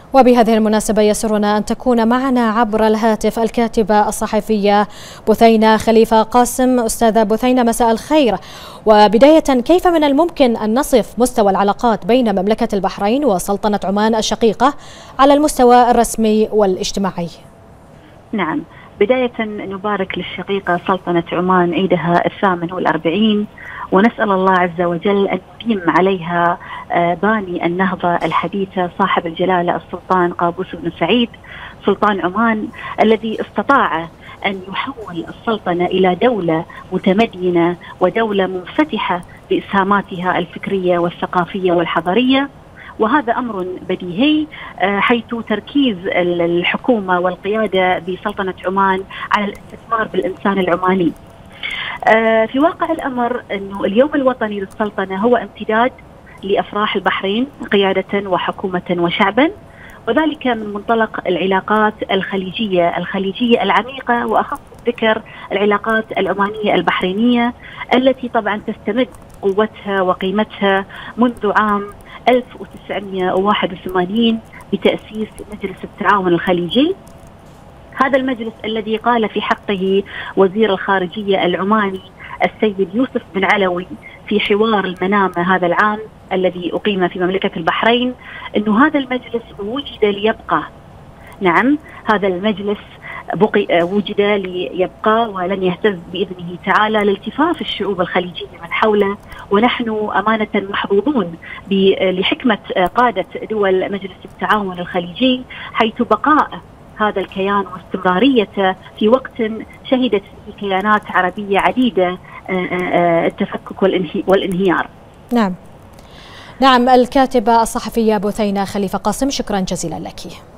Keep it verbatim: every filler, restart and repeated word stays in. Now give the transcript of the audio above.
وبهذه المناسبة يسرنا أن تكون معنا عبر الهاتف الكاتبة الصحفية بثينة خليفة قاسم. أستاذة بثينة، مساء الخير. وبداية، كيف من الممكن أن نصف مستوى العلاقات بين مملكة البحرين وسلطنة عمان الشقيقة على المستوى الرسمي والاجتماعي؟ نعم، بداية نبارك للشقيقة سلطنة عمان عيدها الثامن والأربعين، ونسأل الله عز وجل أن يقيم عليها باني النهضة الحديثة صاحب الجلالة السلطان قابوس بن سعيد سلطان عمان، الذي استطاع أن يحول السلطنة إلى دولة متمدينة ودولة منفتحة بإسهاماتها الفكرية والثقافية والحضارية. وهذا أمر بديهي، حيث تركيز الحكومة والقيادة بسلطنة عمان على الاستثمار بالإنسان العماني. في واقع الأمر أنه اليوم الوطني للسلطنة هو امتداد لأفراح البحرين قيادة وحكومة وشعبا، وذلك من منطلق العلاقات الخليجية الخليجية العميقة، وأخص الذكر العلاقات العمانية البحرينية التي طبعا تستمد قوتها وقيمتها منذ عام ألف وتسعمئة وواحد وثمانين بتأسيس مجلس التعاون الخليجي. هذا المجلس الذي قال في حقه وزير الخارجية العماني السيد يوسف بن علوي في حوار المنامة هذا العام الذي أقيم في مملكة البحرين أنه هذا المجلس وجد ليبقى. نعم، هذا المجلس بقي وجد ليبقى ولن يهتز بإذنه تعالى لالتفاف الشعوب الخليجية من حوله، ونحن أمانة محظوظون لحكمة قادة دول مجلس التعاون الخليجي، حيث بقاء هذا الكيان واستمراريته في وقت شهدت فيه كيانات عربية عديدة التفكك والانهيار. نعم نعم الكاتبة الصحفية بثينة خليفة قاسم، شكرا جزيلا لك.